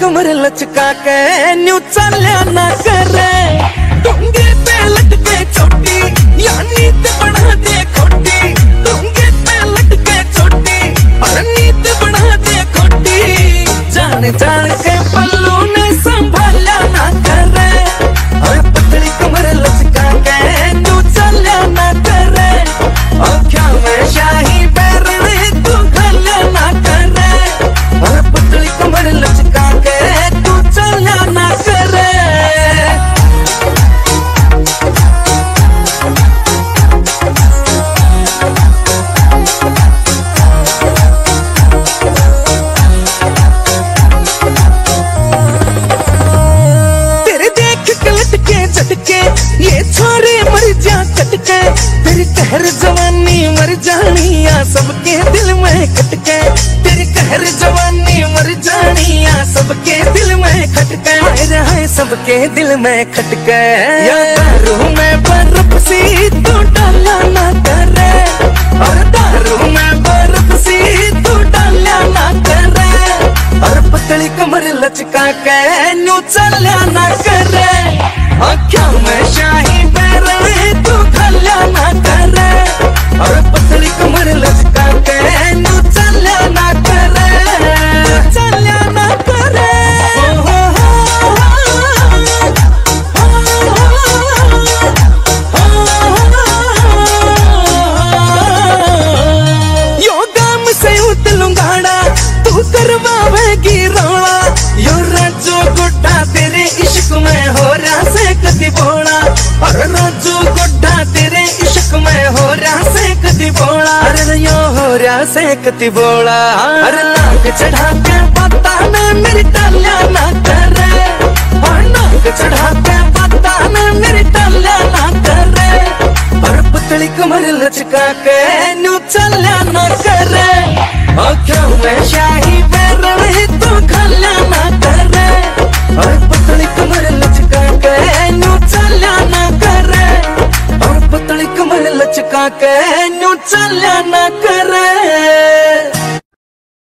कमर लचका के न्यू चल्या ना करे, डोंगे पे लटके चोटी या नींद बना दे खोटी, डोंगे पे लटके चोटी और नींद बना दे खोटी। जान जान के पल्लू ने संभाला ना करे, और पतली कमर लचका के न्यू चल्या ना करे, और क्या मैं शाही बैरने तू खल्या ना करे, और पतली कमर लचका के तू चल्या ना करे। तेरे देख के लटके झटके ये छोरे मर जा कटके, तेरी कहर जवानी मर जानी या सबके दिल में खटके, तेरी कहर जवानी मर जानी या सबके दिल में खटके, हाय रे हाय सबके दिल में खटके। या दारू में बर्फ सी तू डाला ना करे, और दारू में बर्फ सी तू डाला ना करे, और पतली कमर लचका के न्यू चल्या ना करे, और क्या मैं शाही बैरने तू खल्या ना करे, और पतली कमर लचका के न्यू चल्या ना करे, चल्या ना करे। यो गाम से उतलूंगाड़ा तू करवावेगी रोड़ा, यो राजू गुड्डा तेरे इश्क में हो रहा से कदी बोला, और राजू गुड्डा तेरे इश्क में हो रहा से कदी बोला, अरे यो हो रहा से कदी बोला। अरे नाक चढ़ा के पता में मेरी टालिया ना करे, और नाक चढ़ा के पता में मेरी टालिया ना करे, और पतली कमर लचका के न्यू चल्या ना करे, और क्यों मैं शाही बैरने तू खल्या ना करे, और पतली कमर लचका के न्यू चल्या ना करे, और पतली कमर लचका के न्यू चल्या